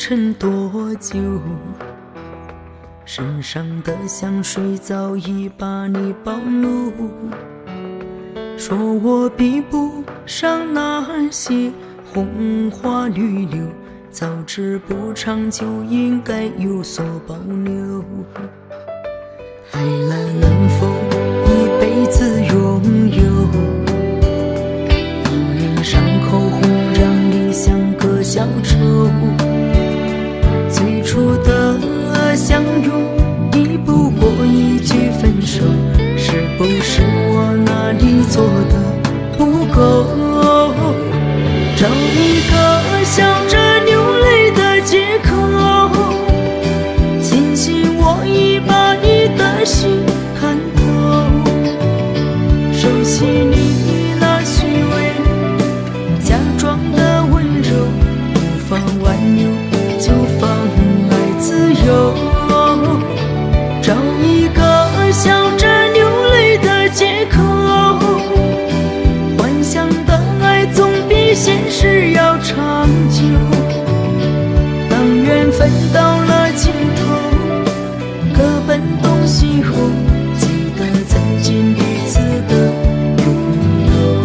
尘多久，身上的香水早已把你暴露，说我比不上那些红花绿柳，早知不长久应该有所保留。爱了能否一辈子拥有，一脸伤口红让你像个小丑，最初的相拥已不过一句分手，是不是我哪里做的不够？找一个笑着流泪的借口，庆幸我已把你的心看透，熟悉你那虚伪假装的温柔，无法挽留就放爱自由。找一个笑着流泪的借口，幻想的爱总比现实要长久。当缘分到了尽头，各奔东西后，记得再见彼此的拥有。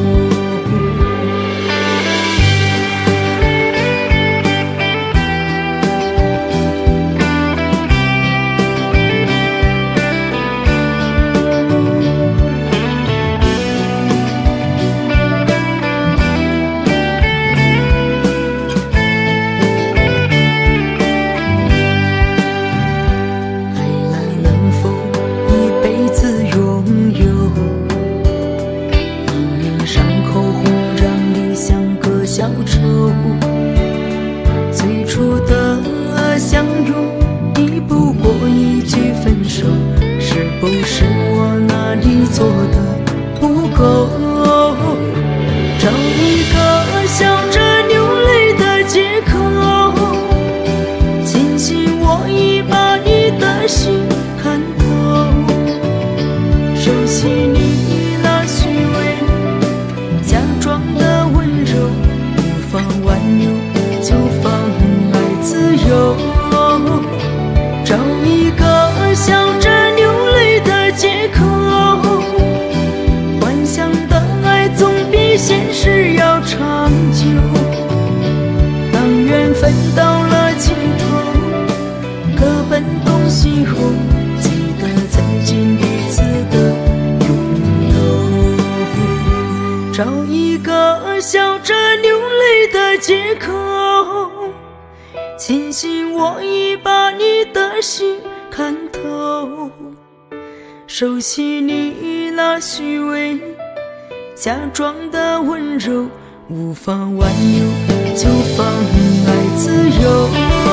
小丑，最初的相拥已不过一句分手，是不是我哪里做的不够？找一个笑着流泪的借口，庆幸我已把你的心看透，熟悉你那虚伪假装的温柔，挽留就放爱自由。找一个笑着流泪的借口，幻想的爱总比现实要长久。当缘分到了尽头，各奔东西后，记得再见彼此的拥有。找一个笑着流泪的借口，庆幸我已把你的心看透，熟悉你那虚伪假装的温柔，无法挽留就放爱自由。